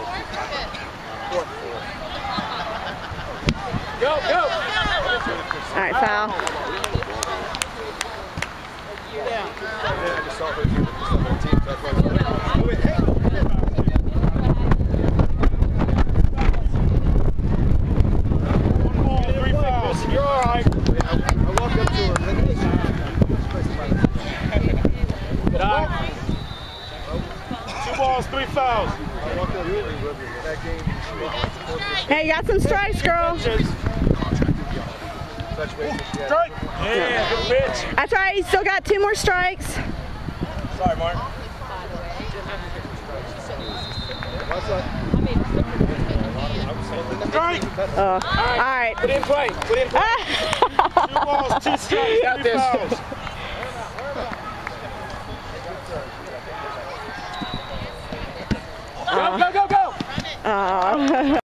Go, go! All right, foul. You're all right. I walked up to her. Good eye. 2 balls, 3 fouls. I walked up to her that game. Hey, you got some strikes, girl. Strike! Yeah, good pitch. That's all right. You still got 2 more strikes. Sorry, Mark. Strike! All right. Put in play. Put in play. 2 balls, 2 strikes, 3 fouls. Go, go, go, go!